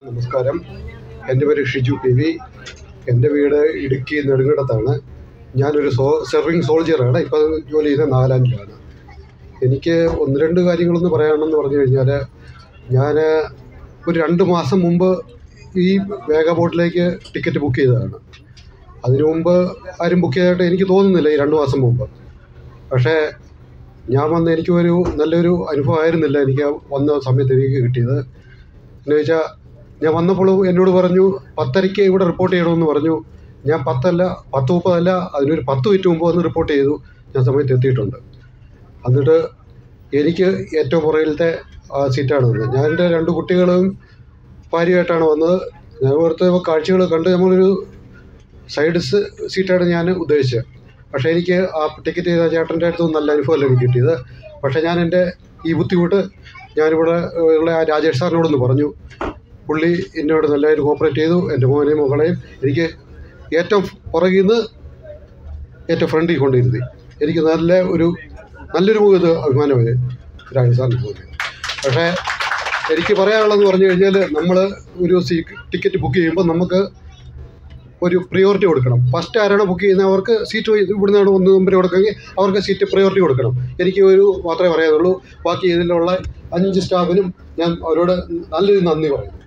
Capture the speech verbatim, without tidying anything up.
നമസ്കാരം. എൻ്റെ പേര് ഷിജു പി വി. എൻ്റെ വീട് ഇടുക്കി നെടുങ്കണ്ടത്താണ്. ഞാനൊരു സോ സെർവിങ് സോൾജിയറാണ്. ഇപ്പോൾ ജോലി ചെയ്യുന്നത് നാഗാലാൻഡിലാണ്. എനിക്ക് ഒന്ന് രണ്ട് കാര്യങ്ങളൊന്ന് പറയാമെന്ന് പറഞ്ഞു കഴിഞ്ഞാൽ, ഞാൻ ഒരു രണ്ട് മാസം മുമ്പ് ഈ വേഗ ബോട്ടിലേക്ക് ടിക്കറ്റ് ബുക്ക് ചെയ്തതാണ്. അതിനു മുമ്പ് ആരും ബുക്ക് ചെയ്തതായിട്ട് എനിക്ക് തോന്നുന്നില്ല, ഈ രണ്ട് മാസം മുമ്പ്. പക്ഷേ ഞാൻ വന്ന് എനിക്കൊരു നല്ലൊരു അനുഭവമായിരുന്നില്ല എനിക്ക് വന്ന സമയത്ത് എനിക്ക് കിട്ടിയത്. എന്ന് വെച്ചാൽ, ഞാൻ വന്നപ്പോൾ എന്നോട് പറഞ്ഞു പത്തരയ്ക്ക് ഇവിടെ റിപ്പോർട്ട് ചെയ്യണമെന്ന് പറഞ്ഞു. ഞാൻ പത്തല്ല പത്ത് മുപ്പതല്ല അതിനൊരു പത്ത് മിനിറ്റ് മുമ്പ് വന്ന് റിപ്പോർട്ട് ചെയ്തു. ഞാൻ സമയത്ത് എത്തിയിട്ടുണ്ട്. എന്നിട്ട് എനിക്ക് ഏറ്റവും പുറകിലത്തെ സീറ്റാണ് വന്നത്. ഞാൻ എൻ്റെ രണ്ട് കുട്ടികളും ഭാര്യയായിട്ടാണ് വന്നത്. ഞാൻ ഓർത്ത് കാഴ്ചകൾ കണ്ട് നമ്മളൊരു സൈഡ് സീറ്റാണ് ഞാൻ ഉദ്ദേശിച്ചത്. പക്ഷേ എനിക്ക് ആ ടിക്കറ്റ് ചെയ്ത ചേട്ടൻ്റെ അടുത്ത് നല്ല അനുഭവമല്ല എനിക്ക് കിട്ടിയത്. പക്ഷേ ഞാൻ എൻ്റെ ഈ ബുദ്ധിമുട്ട് ഞാനിവിടെ ഉള്ള ആ രാജേഷ് സാറിനോടൊന്ന് പറഞ്ഞു. പുള്ളി എന്നോട് നല്ലതായിട്ട് കോപ്പറേറ്റ് ചെയ്തു. എൻ്റെ മോനെയും മകളെയും എനിക്ക് ഏറ്റവും പുറകിൽ നിന്ന് ഏറ്റവും ഫ്രണ്ടിൽ കൊണ്ടിരുത്തി. എനിക്ക് നല്ല ഒരു നല്ലൊരു ഇത് അഭിമാനമായി രാജേഷ് സാറിന് പോലെ. പക്ഷേ എനിക്ക് പറയാനുള്ളതെന്ന് പറഞ്ഞു കഴിഞ്ഞാൽ, നമ്മൾ ഒരു സീ ടിക്കറ്റ് ബുക്ക് ചെയ്യുമ്പോൾ നമുക്ക് ഒരു പ്രിയോറിറ്റി കൊടുക്കണം. ഫസ്റ്റ് ആരാണ് ബുക്ക് ചെയ്യുന്നത് അവർക്ക് സീറ്റ് ഇവിടുന്നാണ് ഒന്ന് നമ്പർ കൊടുക്കുമെങ്കിൽ അവർക്ക് സീറ്റ് പ്രിയോറിറ്റി കൊടുക്കണം. എനിക്ക് ഒരു മാത്രമേ പറയാനുള്ളൂ. ബാക്കി ഇതിലുള്ള അഞ്ച് സ്റ്റാഫിനും ഞാൻ അവരോട് നല്ലൊരു നന്ദി പറയുന്നു.